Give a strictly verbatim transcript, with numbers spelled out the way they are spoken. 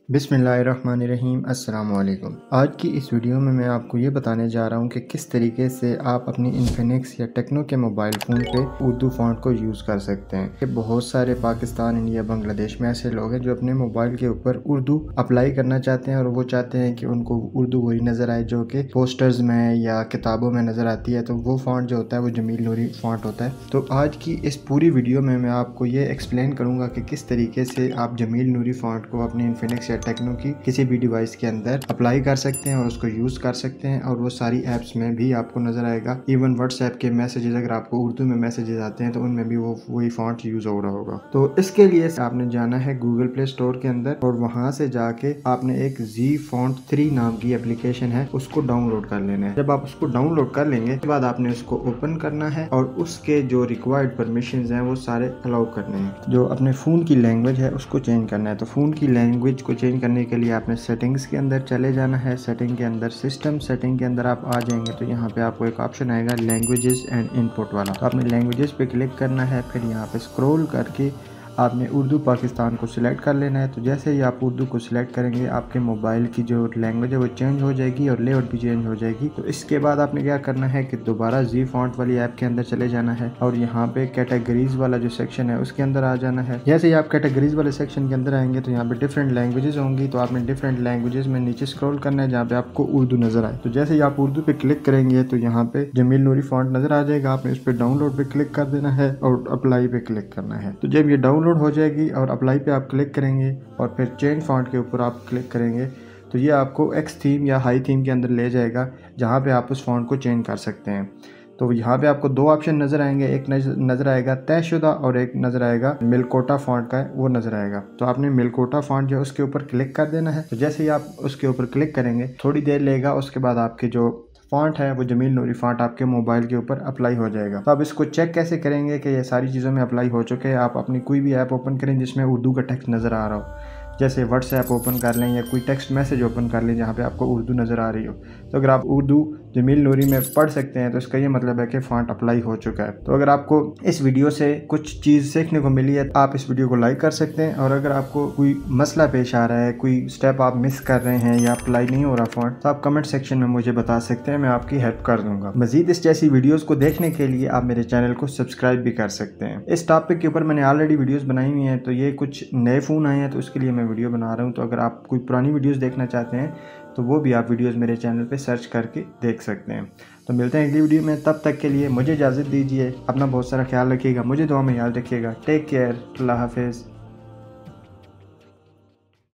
बिस्मिल्लाहिर्रहमानिर्रहीम अस्सलाम वालेकुम। आज की इस वीडियो में मैं आपको ये बताने जा रहा हूँ कि किस तरीके से आप अपनी इन्फिनिक्स या टेक्नो के मोबाइल फ़ोन पे उर्दू फ़ॉन्ट को यूज़ कर सकते हैं। कि बहुत सारे पाकिस्तान, इंडिया, बांग्लादेश में ऐसे लोग हैं जो अपने मोबाइल के ऊपर उर्दू अप्लाई करना चाहते हैं और वो चाहते हैं कि उनको उर्दू वही नज़र आए जो कि पोस्टर्स में या किताबों में नज़र आती है। तो वो फ़ॉन्ट जो होता है वो जमील नूरी फ़ॉन्ट होता है। तो आज की इस पूरी वीडियो में मैं आपको ये एक्सप्लेन करूँगा कि किस तरीके से आप जमील नूरी फ़ॉन्ट को अपनी इन्फिनिक्स टेक्नो की किसी भी डिवाइस के अंदर अप्लाई कर सकते हैं और उसको यूज़ कर सकते हैं और वो सारी ऐप्स में भी आपको नज़र आएगा। इवन व्हाट्सएप के मैसेजेस अगर आपको उर्दू में मैसेजेस आते हैं तो उनमें भी वो वही फॉन्ट यूज़ हो रहा होगा। तो इसके लिए आपने जाना है गूगल प्ले स्टोर के अंदर और वहाँ से जाके आपने एक जी फॉन्ट थ्री नाम की एप्लीकेशन है उसको डाउनलोड कर लेना है। जब आप उसको डाउनलोड कर लेंगे उसके बाद आपने उसको ओपन करना है और उसके जो रिक्वायर्ड परमिशंस हैं वो सारे अलाउ करने हैं। जो अपने फ़ोन की लैंग्वेज है उसको चेंज करना है। तो फ़ोन की लैंग्वेज को चेंज करने के लिए आपने सेटिंग्स के अंदर चले जाना है। सेटिंग के अंदर सिस्टम सेटिंग के अंदर आप आ जाएंगे तो यहाँ पे आपको एक ऑप्शन आएगा लैंग्वेजेस एंड इनपुट वाला। तो आपने लैंग्वेजेस पे क्लिक करना है। फिर यहाँ पे स्क्रॉल करके आपने उर्दू पाकिस्तान को सिलेक्ट कर लेना है। तो जैसे ही आप उर्दू को सिलेक्ट करेंगे आपके मोबाइल की जो लैंग्वेज है वो चेंज हो जाएगी और लेआउट भी चेंज हो जाएगी। तो इसके बाद आपने क्या करना है कि दोबारा जी फॉन्ट वाली ऐप के अंदर चले जाना है और यहाँ पे कैटेगरीज वाला जो सेक्शन है उसके अंदर आ जाना है। जैसे ही आप कैटेगरीज वाले सेक्शन के अंदर आएंगे तो यहाँ पे डिफरेंट लैंग्वेजेस होंगी। तो आपने डिफरेंट लैंग्वेजेस में नीचे स्क्रॉल करना है जहाँ पे आपको उर्दू नजर आए। तो जैसे ही आप उर्दू पे क्लिक करेंगे तो यहाँ पे जमील नूरी फॉन्ट नजर आ जाएगा। आपने इस पे डाउनलोड पे क्लिक कर देना है और अप्लाई पे क्लिक करना है। तो जब ये डाउनलोड हो जाएगी और अप्लाई पे आप क्लिक करेंगे और फिर चेंज फॉन्ट के ऊपर आप क्लिक करेंगे तो ये आपको एक्स थीम या हाई थीम के अंदर ले जाएगा जहाँ पे आप उस फॉन्ट को चेंज कर सकते हैं। तो यहाँ पे आपको दो ऑप्शन नज़र आएंगे, एक नज़र आएगा तयशुदा और एक नज़र आएगा मिल्कोटा फॉन्ट का है वो नज़र आएगा। तो आपने मिल्कोटा फॉन्ट जो है उसके ऊपर क्लिक कर देना है। तो जैसे ही आप उसके ऊपर क्लिक करेंगे थोड़ी देर लेगा, उसके बाद आपके जो फॉन्ट है वो जमील नूरी फॉन्ट आपके मोबाइल के ऊपर अप्लाई हो जाएगा। तो आप इसको चेक कैसे करेंगे कि ये सारी चीज़ों में अप्लाई हो चुके हैं। आप अपनी कोई भी ऐप ओपन करें जिसमें उर्दू का टेक्स्ट नज़र आ रहा हो, जैसे व्हाट्सएप ओपन कर लें या कोई टेक्स्ट मैसेज ओपन कर लें जहाँ पे आपको उर्दू नज़र आ रही हो। तो अगर आप उर्दू जमील नूरी में पढ़ सकते हैं तो इसका ये मतलब है कि फॉन्ट अप्लाई हो चुका है। तो अगर आपको इस वीडियो से कुछ चीज़ सीखने को मिली है तो आप इस वीडियो को लाइक कर सकते हैं और अगर आपको कोई मसला पेश आ रहा है, कोई स्टेप आप मिस कर रहे हैं या अप्लाई नहीं हो रहा फॉन्ट, तो आप कमेंट सेक्शन में मुझे बता सकते हैं, मैं आपकी हेल्प कर दूंगा। मजीद इस जैसी वीडियोज़ को देखने के लिए आप मेरे चैनल को सब्सक्राइब भी कर सकते हैं। इस टॉपिक के ऊपर मैंने ऑलरेडी वीडियोज़ बनाई हुई हैं। तो ये कुछ नए फ़ोन आए हैं तो उसके लिए मैं वीडियो बना रहा हूँ। तो अगर आप कोई पुरानी वीडियोज़ देखना चाहते हैं तो वो भी आप वीडियोस मेरे चैनल पे सर्च करके देख सकते हैं। तो मिलते हैं अगली वीडियो में, तब तक के लिए मुझे इजाज़त दीजिए। अपना बहुत सारा ख्याल रखिएगा, मुझे दुआ में याद रखिएगा। टेक केयर, अल्लाह हाफिज़।